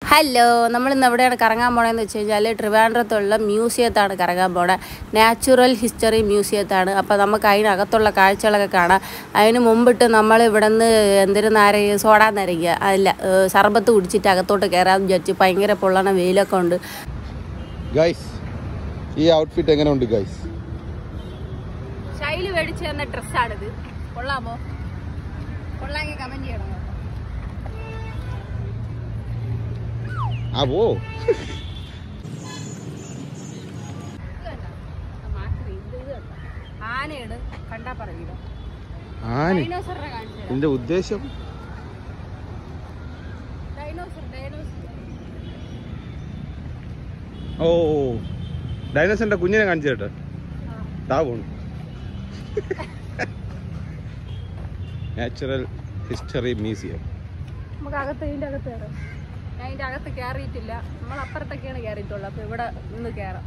Hello, നമ്മളിന്ന് എവിടെയാണ് കറങ്ങാൻ പോണതെന്ന് വെച്ച് കഴിഞ്ഞാൽ ട്രിവാൻഡ്രത്തുള്ള മ്യൂസിയത്താണ് കറങ്ങാൻ പോണത്. നാച്ചുറൽ ഹിസ്റ്ററി മ്യൂസിയത്താണ്. അപ്പോൾ നമുക്ക് അതിനകത്തുള്ള കാഴ്ചകളൊക്കെ കാണാം. അതിന് മുമ്പിട്ട് നമ്മൾ ഇവിടെ നിന്ന് എന്തിനു സോഡാ നരയ്ക്കുക അല്ല സർബത്ത് കുടിച്ചിട്ട് അകത്തോട്ട് കയറാമെന്ന് വിചാരിച്ചു. ഭയങ്കര പൊള്ളണ വെയിലൊക്കെ ഉണ്ട്. ഗൈസ്, ഈ ഔട്ട്ഫിറ്റ് എങ്ങനെയുണ്ട് ഗൈസ്? ശൈലി മേടിച്ച് തന്ന ഡ്രസ്സാണിത്. കൊള്ളാമോ? കൊള്ളാമെങ്കിൽ കമൻറ്റ് ചെയ്യണം. ഓ ആനയുടെ കണ്ടാ പറയൂല. എന്റെ ഉദ്ദേശം ഓ ഡൈനോസറിന്റെ കുഞ്ഞിനെ കാണിച്ചു കേട്ടോ. താ പോണു. Natural history museum. നമുക്ക് അകത്ത് ഇതിൻ്റെ അകത്ത് കയറാം. ഞാൻ ഇതിൻ്റെ അകത്ത് കയറിയിട്ടില്ല. നമ്മൾ അപ്പുറത്തൊക്കെയാണ് കയറിയിട്ടുള്ളത്. അപ്പോൾ ഇവിടെ നിന്ന് കയറാം.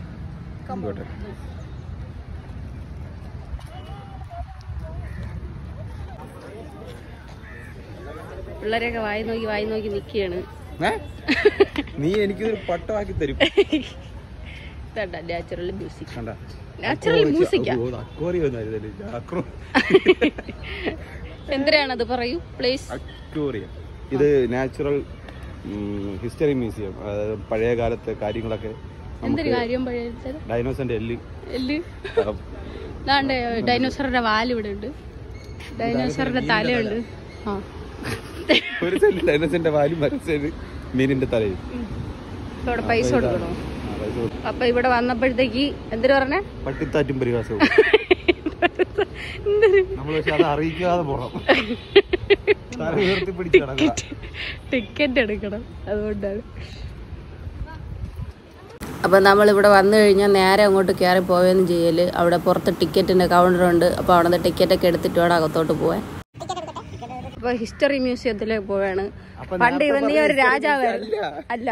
പിള്ളേരെയൊക്കെ വായി നോക്കി നിൽക്കുകയാണ്. നീ എനിക്കൊരു പട്ടമാക്കി തരും. Natural music. നാച്ചുറൽ മ്യൂസിക് എന്തിനാണത് പറയൂ പ്ലീസ്. അക്വേറിയം. ഇത് നാച്ചുറൽ ഹിസ്റ്ററി മ്യൂസിയം. പഴയ കാലത്തെ കാര്യങ്ങളൊക്കെ. എന്തൊരു കാര്യം? പഴയ ഡൈനോസറിന്റെ എല്ല് ഡൈനോസറിന്റെ വാല് ഇവിടെ ഉണ്ട്. ഡൈനോസറിന്റെ തലയുണ്ട്. ഒരു സൈഡിൽ ഡൈനോസറിന്റെ വാലും മറ്റേ സൈഡ് മീനിന്റെ തലയും. ഇവിടെ പൈസ കൊടുക്കണോ? അപ്പൊ ഇവിടെ വന്നപ്പോഴത്തേക്ക് എന്തിനു പറഞ്ഞേ? പട്ടിത്താറ്റും പരിഹാസവും. നമ്മൾ പക്ഷെ അത് അറിയിക്കാതെ പോണം. ടിക്കറ്റ് എടുക്കണം, അതുകൊണ്ടാണ്. അപ്പോൾ നമ്മളിവിടെ വന്നു കഴിഞ്ഞാൽ നേരെ അങ്ങോട്ട് കയറി പോവുകയെന്ന് ചെയ്യൽ. അവിടെ പുറത്ത് ടിക്കറ്റിൻ്റെ കൗണ്ടറുണ്ട്. അപ്പോൾ അവിടെ നിന്ന് ടിക്കറ്റൊക്കെ എടുത്തിട്ട് വേണം അകത്തോട്ട് പോവാൻ. അപ്പോൾ ഹിസ്റ്ററി മ്യൂസിയത്തിലേക്ക് പോവാണ്. പണ്ട് ഇവന്നീ ഒരു രാജാവായിരുന്നു. അല്ല,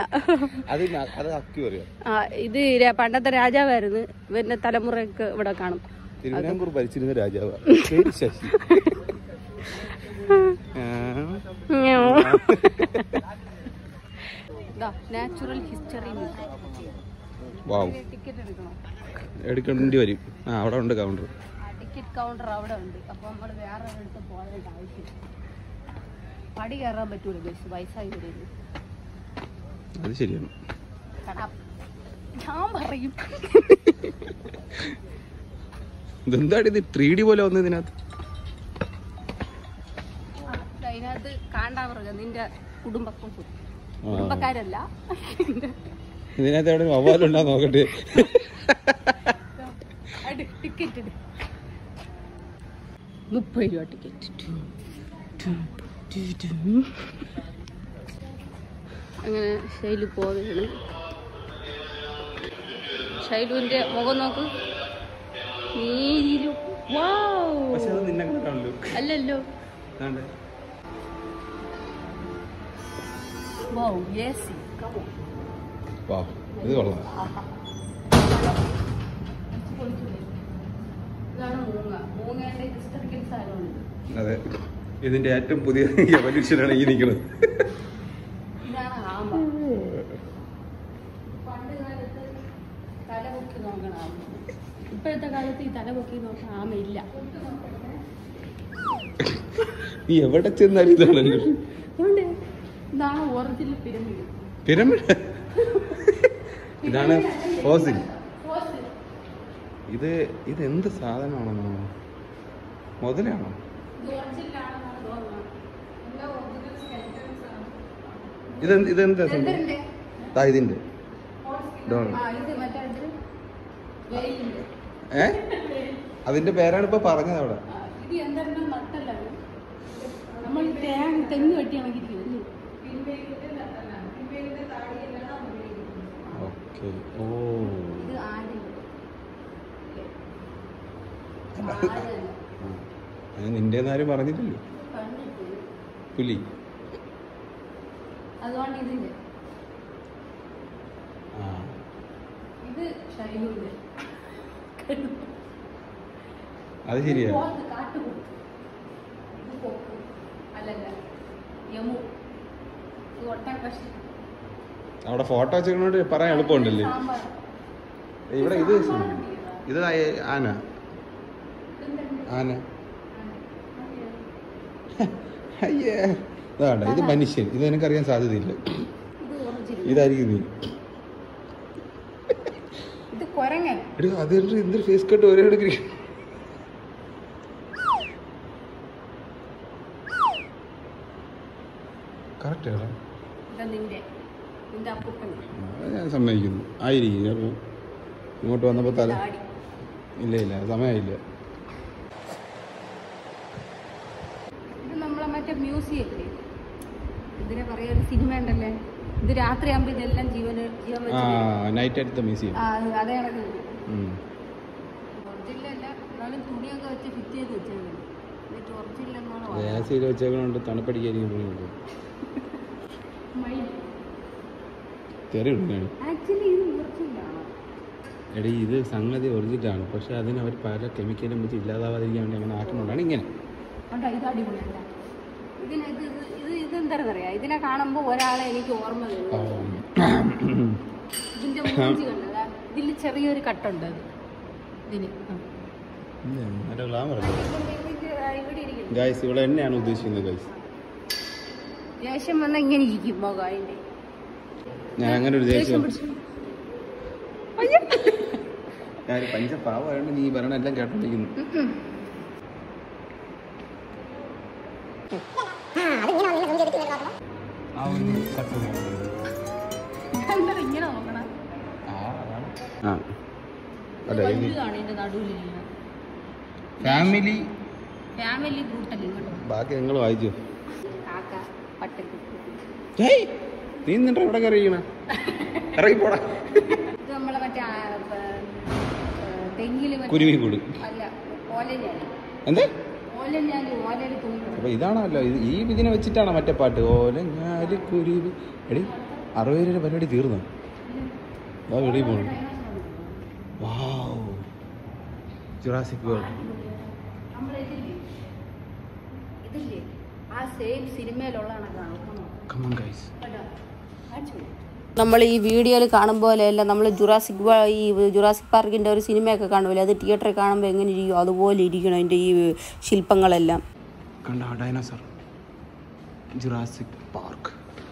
ഇത് പണ്ടത്തെ രാജാവായിരുന്നു. ഇവരുടെ തലമുറയൊക്കെ ഇവിടെ കാണും. തിരുവിതാംകൂർ ഭരിച്ചിരുന്ന രാജാവ് ശശി. നാച്ചുറൽ ഹിസ്റ്ററി ടിക്കറ്റ് എടുക്കണോ? എടുക്കേണ്ടി വരും. അവിടെ ഉണ്ട് കൗണ്ടർ. ടിക്കറ്റ് കൗണ്ടർ അവിടെ ഉണ്ട്. അപ്പൊ നമ്മൾ വേറെ അടുത്ത് പോകേണ്ട ആവശ്യം. പടി കയറാൻ പറ്റൂല ബസ്, വയസ്സായി വരുന്നു. അത് ശരിയാണ്. ഞാൻ പറയും ഇതെന്താടി ഇത് 3D പോലെ വന്നു ഇതിനകത്ത്? അതിനകത്ത് കാണാൻ പറഞ്ഞ നിന്റെ കുടുംബക്കാരല്ല. ഇതിനകത്ത് എവിടെ വവ്വാലുണ്ടാ നോക്കട്ടെ. ടിക്കറ്റ് 30 രൂപ ടിക്കറ്റ്. അങ്ങനെ ശൈലു പോവുകയാണ്. ശൈലുവിന്റെ മുഖം നോക്ക്. അല്ലല്ലോ. ഇത് കൊള്ളാം. അതെ, ഇതിന്റെ ഏറ്റവും പുതിയ എവല്യൂഷനാണ് ഈ നിൽക്കുന്നത്. ഇപ്പോഴത്തെ കാലത്ത് ഈ തല പൊക്കി നോക്കാൻ ആമയില്ല. നീ എവിടെ ചെന്നാലും ഇതാണ്. ഇതാണ് ഒറിജിനൽ പിരമിഡ്. പിരമിഡ് ഇതാണ് ഫോസിൽ. ഇതെന്ത് സാധനമാണെന്നോ? മുതലാണോ? ഇതെന്താ സംഭവം? ഇതിന്റെ അതിന്റെ പേരാണ് ഇപ്പൊ പറഞ്ഞത് അവിടെ. നിന്റെ ആരും പറഞ്ഞിട്ടില്ലേ? പുലി. അതുകൊണ്ട് ഇതിന്റെ ഇത് ശൈലിയുടെ അത് ശരിയാ. അല്ലല്ല യമു ഒട്ടകപക്ഷി അവിടെ ഫോട്ടോ വെച്ചോണ്ട് പറയാൻ എളുപ്പമുണ്ടല്ലേ. ഇവിടെ ഇത് ആന അയ്യേ അതാണ്ട ഇത് മനുഷ്യൻ. ഇത് എനിക്കറിയാൻ സാധ്യതയില്ല. ഇതായിരിക്കും നീ. അത് എന്തൊരു ഫേസ് കട്ട് ഒരേ കറക്റ്റ് ഞാൻ സമ്മതിക്കുന്നു. ആയിരിക്കും. അപ്പോൾ ഇങ്ങോട്ട് വന്നപ്പോൾ തല ഇല്ല സമയമില്ല. ഇത് നമ്മളെ മറ്റേ മ്യൂസിയം ഇല്ലേ, ഇതിനെ പറയാ ഒരു സിനിമ ഉണ്ടല്ലേ, ഇത് രാത്രി ആകുമ്പോൾ ഇതെല്ലാം ജീവൻ നൈറ്റ് അറ്റ് ദ മ്യൂസിയം. അതേ കണക്ക് ഒറിജിനലല്ല, എന്നാലും തുണിയൊക്കെ വെച്ച് ഫിറ്റ് ചെയ്ത് വെച്ചേക്കണം. ഗ്യാസിൽ വെച്ചേക്കണോണ്ട് തണുപ്പടിക്കായിരിക്കും തുണിയുണ്ട്. എടീ ഇത് സംഗതി ഒറിജിനലാണ്, പക്ഷെ അതിന് അവർ പല കെമിക്കലും വെച്ച് ഇല്ലാതാവാതിരിക്കാൻ വേണ്ടി അങ്ങനെ ആക്കുന്നുണ്ടാണ് ഇങ്ങനെ. ഇതെന്താണെന്നറിയാം, ഇതിനെ കാണുമ്പോ ഒരാളെ എനിക്ക് ഓർമ്മ വരും. ഇതിന്റെ മൂഞ്ചി കണ്ടതാ, ഇതിൽ ചെറിയൊരു കട്ടുണ്ട്. ഇതിന് ഗൈസ് ഇവിടെ എന്നെയാണ് ഉദ്ദേശിക്കുന്നത്. ഗൈസ് ദേഷ്യം വന്നാൽ ഇങ്ങനെ ഇരിക്കും മുഖം അതിന്റെ. ഞാൻ അങ്ങനെ ഒരു ദേഷ്യം ഞാൻ പഞ്ചപാവായോണ്ട് നീ പറയണ എല്ലാം കേട്ടോണ്ടിരിക്കുന്നു. ഫാമിലി ബാക്കി നിങ്ങൾ വായിച്ചു. നീ നിന്നിട്ട് എവിടെ കറിയണ ഇറങ്ങി പോടാ. കുരുവിക്കൂട് എന്താ അപ്പൊ ഇതാണല്ലോ ഈ ഇതിനെ വെച്ചിട്ടാണോ മറ്റേ പാട്ട് ഓലഞ്ഞാല് കുരുവി. എടി 60 രൂപ പരിപാടി തീർന്നു. അതാ വെളിയിൽ പോണു. Wow Jurassic World. നമ്മൾ ഈ വീഡിയോയിൽ കാണും പോലെയല്ല, നമ്മൾ ജുറാസിക് പാർക്കിൻ്റെ ഒരു സിനിമയൊക്കെ കാണുമല്ലോ, അത് തിയേറ്ററിൽ കാണുമ്പോൾ എങ്ങനെ ഇരിക്കും അതുപോലെ ഇരിക്കണം അതിൻ്റെ ഈ ശില്പങ്ങളെല്ലാം. കണ്ട ഡൈനോസർ ജുറാസിക് പാർക്ക്.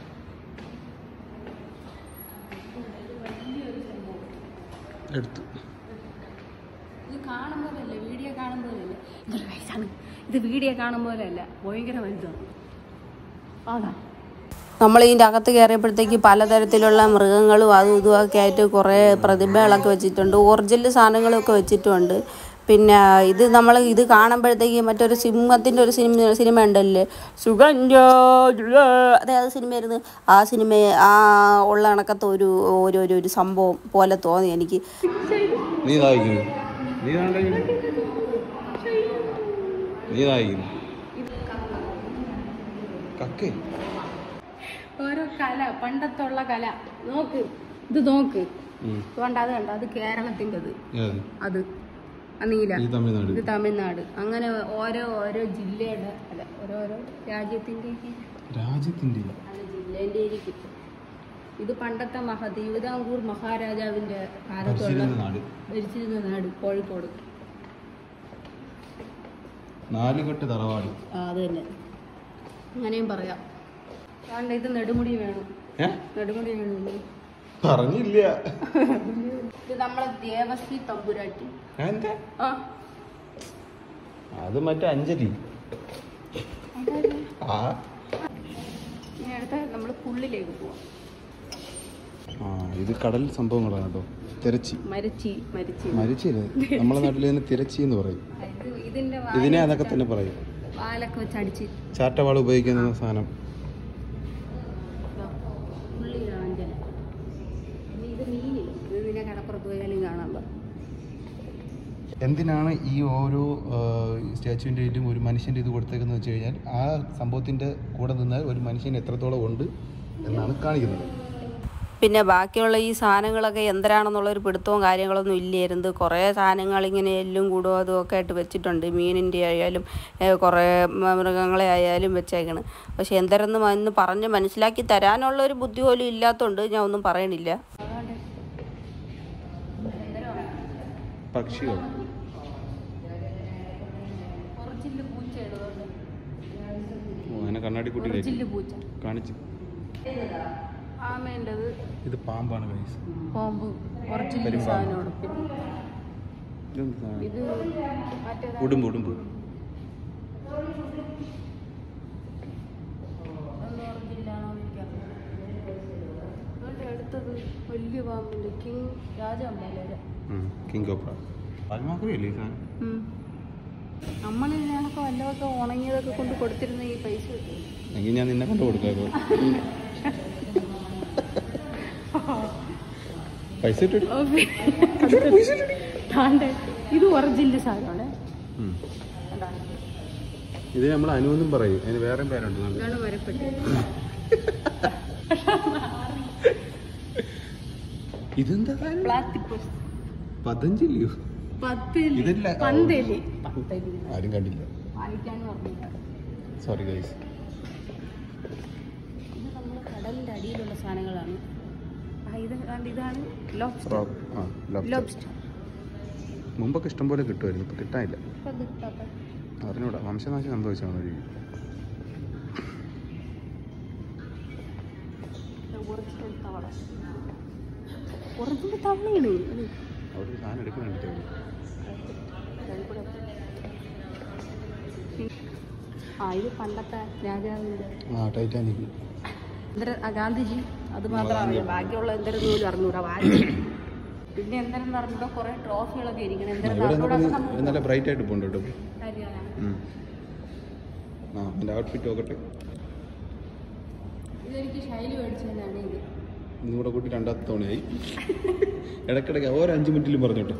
എടുത്തു. ഇത് കാണുമ്പോഴല്ല, വീഡിയോ കാണുമ്പോഴല്ല, ഇത് വീഡിയോ കാണുമ്പോഴല്ല, ഭയങ്കര വലുതാണ്. അതാ നമ്മൾ ഇതിൻ്റെ അകത്ത് കയറിയപ്പോഴത്തേക്ക് പലതരത്തിലുള്ള മൃഗങ്ങളും അതും ഇതുമൊക്കെ ആയിട്ട് കുറേ പ്രതിമകളൊക്കെ വെച്ചിട്ടുണ്ട്, ഒറിജിനൽ സാധനങ്ങളൊക്കെ വെച്ചിട്ടുണ്ട്. പിന്നെ ഇത് കാണുമ്പോഴത്തേക്ക് മറ്റൊരു സിംഹത്തിൻ്റെ ഒരു സിനിമ ഉണ്ടല്ലേ, സുഗന്ധ അതായത് സിനിമയായിരുന്നു. ആ സിനിമ ഉള്ള കണക്കത്തെ ഒരു സംഭവം പോലെ തോന്നി എനിക്ക്. ഓരോ കല, പണ്ടത്തുള്ള കല നോക്ക്, ഇത് നോക്ക്, അതുകൊണ്ട് അത് കണ്ടോ, അത് കേരളത്തിൻ്റെത്, അത് നീല, ഇത് തമിഴ്നാട്. അങ്ങനെ ഓരോ ജില്ലയുടെ അല്ല ഓരോരോ രാജ്യത്തിൻ്റെ ജില്ലേൻ്റെ ഇരിക്കും. ഇത് പണ്ടത്തെ തിരുവിതാംകൂർ മഹാരാജാവിൻ്റെ കാലത്തുള്ള ഭരിച്ചിരുന്ന നാട്, കോഴിക്കോട്. നാലുകെട്ട് തറവാട്. അത് തന്നെ, അങ്ങനെയും പറയാം. അതുകൊണ്ട് ഇത് നെടുമുടി വേണം, നെടുമുടി വേണം പറഞ്ഞില്ല. ഇത് നമ്മളെ ദേവശ്രീ തമ്പുരാട്ടി. അത് മറ്റേ അഞ്ജലി. അടുത്ത നമ്മള് പുള്ളിലേക്ക് പോവാം. ഇത് കടൽ സംഭവങ്ങളാണ് കേട്ടോ. തിരച്ചി മരിച്ചില്ലേ, നമ്മളെ നാട്ടിൽ തന്നെ തിരച്ചി എന്ന് പറയും. ഇതിനെ അതൊക്കെ തന്നെ പറയും. പാലൊക്കെ വെച്ച് അടിച്ച് ചാട്ടവാള ഉപയോഗിക്കുന്ന സാധനം. എന്തിനാണ് ഈ ഓരോ സ്റ്റാച്ചുവിൻ്റെ ഒരു മനുഷ്യൻ്റെ ഇത് കൊടുത്തേക്കുന്നത് വെച്ച് കഴിഞ്ഞാൽ ആ സംഭവത്തിൻ്റെ കൂടെ നിന്നാൽ ഒരു മനുഷ്യൻ എത്രത്തോളം ഉണ്ട് എന്നാണ് കാണിക്കുന്നത്. പിന്നെ ബാക്കിയുള്ള ഈ സാധനങ്ങളൊക്കെ എന്തരാണെന്നുള്ളൊരു പിടുത്തവും കാര്യങ്ങളൊന്നും ഇല്ലായിരുന്നു. കുറേ സാധനങ്ങൾ ഇങ്ങനെ എല്ലും കൂടും അതും ഒക്കെ ആയിട്ട് വെച്ചിട്ടുണ്ട്. മീനിൻ്റെ ആയാലും കുറേ മൃഗങ്ങളെ ആയാലും വെച്ചേക്കണം. പക്ഷെ എന്തരെന്ന് ഇന്ന് പറഞ്ഞ് മനസ്സിലാക്കി തരാനുള്ളൊരു ബുദ്ധി പോലും ഇല്ലാത്തതുകൊണ്ട് ഞാൻ ഒന്നും പറയണില്ല. പക്ഷികൾ അങ്ങനെ കണ്ണാടി കുട്ടി കാണിച്ചു. ഇത് പാമ്പാണ് ഗൈസ്. പാമ്പ് ഒറിജിനൽ സാധനമാണ്. ഇത് ഉടുമ്പ് ഉടുമ്പ് അടുത്തത് വലിയ പാമ്പുണ്ട്. കിങ് രാജാമ്പല്ലേ, കിങ് കോബ്ര. അതുമാത്രമല്ലേ ഈ സാധനം? നമ്മളിതിനൊക്കെ വല്ലതൊക്കെ ഉണങ്ങിയതൊക്കെ കൊണ്ട് കൊടുത്തിരുന്ന ഈ പൈസ എങ്കിൽ ഞാൻ നിന്നെ കൊണ്ട് കൊടുക്കാമോ? പൈസ ഇത് ഒറിജിനൽ സാധനമാണ്. ഇത് നമ്മൾ അനുവെന്നും പറയും. അതിന് വേറെ പേരുണ്ട്. ഇതെന്താ പതഞ്ജലിയോ? ആരും കണ്ടില്ല. Sorry guys. ഇത് നമ്മൾ കടലിന്റെ അടിയിലുള്ള സാധനങ്ങളാണ്. ഇതാണ് ലോബ്സ്റ്റർ. മുമ്പൊക്കെ ഇഷ്ടം പോലെ കിട്ടുമായിരുന്നു, ഇപ്പൊ കിട്ടാനില്ല. അറിഞ്ഞൂടാ, വംശനാശം സംഭവിച്ചാണ്. അവിടെ സാധനം എടുക്കുന്നുണ്ട്. ഇത് പണ്ടത്തെ രാജാവിന്റെ ടൈറ്റാനിക്. ഗാന്ധിജി അത് മാത്രം അറിയാം. ബാക്കിയുള്ള എന്തെങ്കിലും പോലും അറിഞ്ഞൂടാ. പിന്നെ എന്തെങ്കിലും അറിഞ്ഞൂടാ. കുറെ ട്രോഫികളൊക്കെ ഇരിക്കണം. നല്ല ബ്രൈറ്റ് ആയിട്ട് പോകണ്ട കേട്ടോ. ഔട്ട്ഫിറ്റ് നോക്കട്ടെ. ഇതെനിക്ക് ശൈലി മേടിച്ചതാണ്. ഇന്നും കൂടെ കൂട്ടി രണ്ടാമത്തെ തവണയായി. ഇടയ്ക്കിടയ്ക്ക് ഓരോ 5 മിനിറ്റിലും പറഞ്ഞോട്ടെ.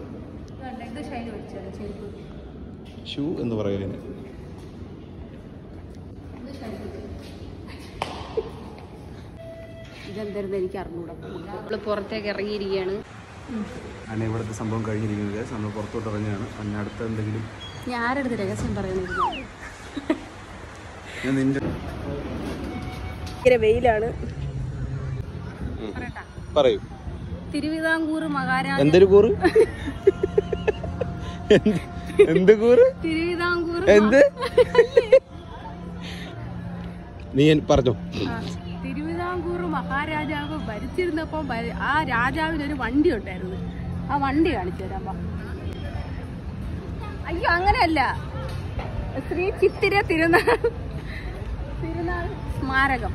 ഷൂ എന്ന് പറയുന്നത് ഇതെന്തായിരുന്നു എനിക്ക് അറിഞ്ഞൂടാ. നമ്മൾ പുറത്തേക്ക് ഇറങ്ങിയിരിക്കുകയാണ്. അങ്ങനെ ഇവിടുത്തെ സംഭവം കഴിഞ്ഞിരിക്കുന്നത്. നമ്മൾ പുറത്തോട്ട് ഇറങ്ങിയാണ്. അന്നെ അടുത്ത എന്തെങ്കിലും ഞാൻ ആരെടുത്ത് രഹസ്യം പറയുന്നത്? ഞാൻ നിന്റെ വെയിലാണ്. പറയൂ. തിരുവിതാംകൂർ മഹാരാജ. എന്തൊരു കൂറ്? എന്ത് കൂറ്? തിരുവിതാംകൂർ. എന്ത് നീ പറഞ്ഞോ? തിരുവിതാംകൂർ മഹാരാജാവ് ഭരിച്ചിരുന്നപ്പോ ആ രാജാവിനൊരു വണ്ടി ഉണ്ടായിരുന്നു. ആ വണ്ടി കാണിച്ചു തരാം. അയ്യോ, അങ്ങനെയല്ല. ശ്രീ ചിത്തിര തിരുനാൾ സ്മാരകം.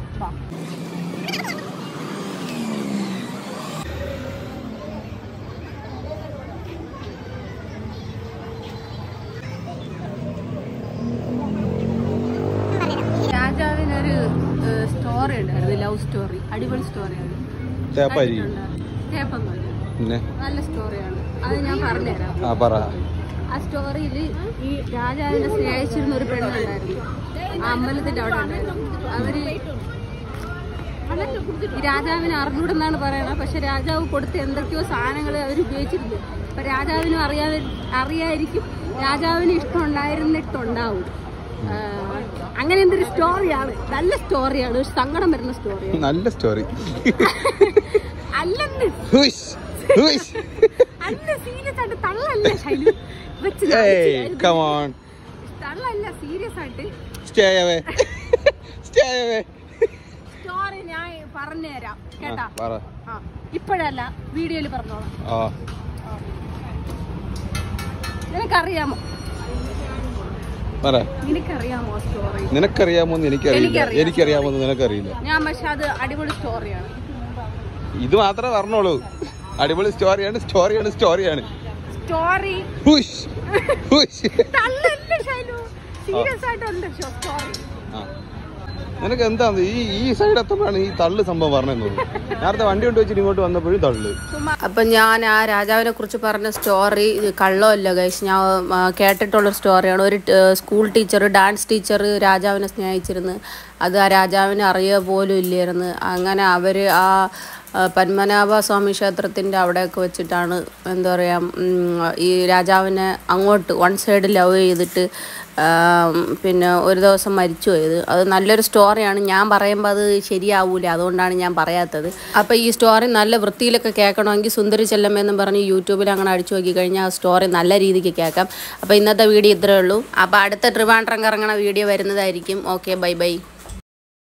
രാജാവിനൊരു സ്റ്റോറി ഉണ്ടായിരുന്നു, ലവ് സ്റ്റോറി. അടിപൊളി സ്റ്റോറിയാണ്. നല്ല സ്റ്റോറിയാണ്. അത് ഞാൻ പറഞ്ഞുതരാം. ആ സ്റ്റോറിയിൽ ഈ രാജാവിനെ സ്നേഹിച്ചിരുന്ന ഒരു പെണ്ണുണ്ടായിരുന്നു. ആ അമ്പലത്തിന്റെ അവിടെ ഉണ്ടായിരുന്നു. അവര് ഈ രാജാവിനെ അറിഞ്ഞൂടെന്നാണ് പറയണത്. പക്ഷെ രാജാവ് കൊടുത്ത എന്തൊക്കെയോ സാധനങ്ങൾ അവർ ഉപയോഗിച്ചിരുന്നു. അപ്പൊ രാജാവിനും അറിയായിരിക്കും. രാജാവിന് ഇഷ്ടം ഉണ്ടായിരുന്നിട്ടുണ്ടാവും. അങ്ങനെ എന്തൊരു സ്റ്റോറിയാണ്. നല്ല സ്റ്റോറിയാണ്. ഒരു സങ്കടം വരുന്ന സ്റ്റോറിയാണ്. നല്ല സ്റ്റോറി അല്ലെന്ന്. അല്ല, സീരിയസ് ആയിട്ട് തള്ളല്ല ശൈലു. തള്ളല്ല, സീരിയസ് ആയിട്ട് സ്റ്റോറി ഞാൻ പറഞ്ഞുതരാം കേട്ടാ. ഇപ്പോഴല്ല, വീഡിയോയില് പറഞ്ഞോളാം. നിനക്കറിയാമോ? നിനക്കറിയാമോ? എനിക്കറിയാമോ? നിനക്കറിയില്ല. ഞാൻ പക്ഷെ അത് അടിപൊളി സ്റ്റോറിയാണ്. ഇത് മാത്രമേ പറഞ്ഞോളൂ. അടിപൊളി സ്റ്റോറിയാണ്. സ്റ്റോറി സീരിയസ് ആയിട്ടുണ്ട് സ്റ്റോറി. നിനക്ക് എന്താന്ന് ഈ സൈഡ് എത്തുമ്പോഴാണ് ഈ തള്ളു സംഭവം പറഞ്ഞതെന്ന് നേരത്തെ വണ്ടി കൊണ്ട് വെച്ചിട്ട് ഇങ്ങോട്ട് വന്നപ്പോഴും തള്ളു. അപ്പം ഞാൻ ആ രാജാവിനെ കുറിച്ച് പറഞ്ഞ സ്റ്റോറി കള്ളമല്ല ഗൈസ്, ഞാൻ കേട്ടിട്ടുള്ളൊരു സ്റ്റോറിയാണ്. ഒരു സ്കൂൾ ടീച്ചർ, ഡാൻസ് ടീച്ചർ രാജാവിനെ സ്നേഹിച്ചിരുന്നു. അത് ആ രാജാവിനെ അറിയുക പോലും ഇല്ലായിരുന്നു. അങ്ങനെ അവർ ആ പത്മനാഭ സ്വാമി ക്ഷേത്രത്തിൻ്റെ അവിടെയൊക്കെ വെച്ചിട്ടാണ് എന്താ പറയുക ഈ രാജാവിനെ അങ്ങോട്ട് വൺ സൈഡ് ലവ് ചെയ്തിട്ട് പിന്നെ ഒരു ദിവസം മരിച്ചു പോയത്. അത് നല്ലൊരു സ്റ്റോറിയാണ്. ഞാൻ പറയുമ്പോൾ അത് ശരിയാവൂല, അതുകൊണ്ടാണ് ഞാൻ പറയാത്തത്. അപ്പോൾ ഈ സ്റ്റോറി നല്ല വൃത്തിയിലൊക്കെ കേൾക്കണമെങ്കിൽ സുന്ദരി ചെല്ലമ്മയെന്നും പറഞ്ഞ് യൂട്യൂബിൽ അങ്ങനെ അടിച്ചു നോക്കി കഴിഞ്ഞാൽ ആ സ്റ്റോറി നല്ല രീതിക്ക് കേൾക്കാം. അപ്പോൾ ഇന്നത്തെ വീഡിയോ ഇത്രയേ ഉള്ളൂ. അപ്പോൾ അടുത്ത ട്രിവാൻഡ്രം കറങ്ങണ വീഡിയോ വരുന്നതായിരിക്കും. Okay, bye by.